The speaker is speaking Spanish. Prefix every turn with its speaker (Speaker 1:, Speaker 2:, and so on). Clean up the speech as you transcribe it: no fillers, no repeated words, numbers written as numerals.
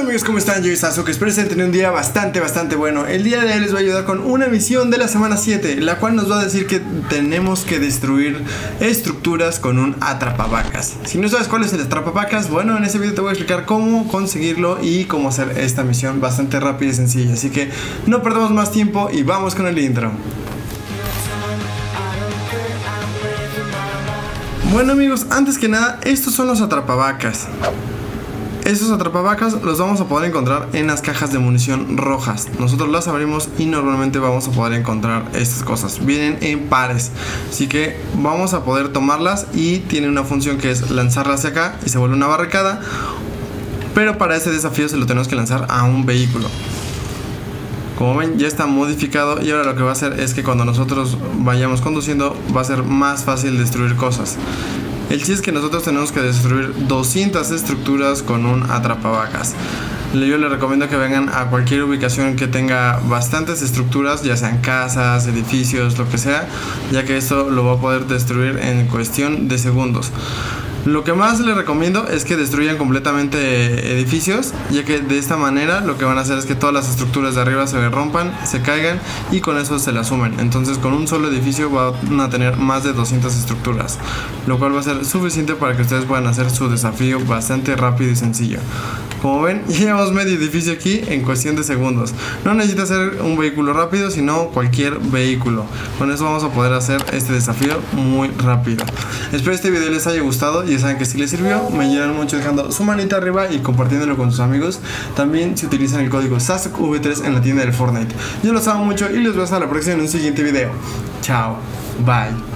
Speaker 1: amigos, ¿cómo están? Yo soy Sasuke, espero que estén teniendo un día bastante bueno. El día de hoy les voy a ayudar con una misión de la semana 7, la cual nos va a decir que tenemos que destruir estructuras con un atrapavacas. Si no sabes cuál es el atrapavacas, bueno, en este video te voy a explicar cómo conseguirlo y cómo hacer esta misión bastante rápida y sencilla. Así que no perdamos más tiempo y vamos con el intro. Bueno amigos, antes que nada, estos son los atrapavacas. Estos atrapavacas los vamos a poder encontrar en las cajas de munición rojas. Nosotros las abrimos y normalmente vamos a poder encontrar estas cosas. Vienen en pares, así que vamos a poder tomarlas y tiene una función que es lanzarla hacia acá y se vuelve una barricada. Pero para ese desafío se lo tenemos que lanzar a un vehículo. Como ven, ya está modificado y ahora lo que va a hacer es que cuando nosotros vayamos conduciendo va a ser más fácil destruir cosas. El chiste es que nosotros tenemos que destruir 200 estructuras con un atrapavacas. Yo les recomiendo que vengan a cualquier ubicación que tenga bastantes estructuras, ya sean casas, edificios, lo que sea, ya que esto lo va a poder destruir en cuestión de segundos. Lo que más les recomiendo es que destruyan completamente edificios, ya que de esta manera lo que van a hacer es que todas las estructuras de arriba se rompan, se caigan y con eso se las sumen. Entonces con un solo edificio van a tener más de 200 estructuras, lo cual va a ser suficiente para que ustedes puedan hacer su desafío bastante rápido y sencillo. Como ven, llevamos medio edificio aquí en cuestión de segundos. No necesita ser un vehículo rápido, sino cualquier vehículo. Con eso vamos a poder hacer este desafío muy rápido. Espero este video les haya gustado. Ya saben que si les sirvió, me ayudan mucho dejando su manita arriba y compartiéndolo con sus amigos. También si utilizan el código SASUKEV3 en la tienda del Fortnite. Yo los amo mucho y les veo hasta la próxima en un siguiente video. Chao, bye.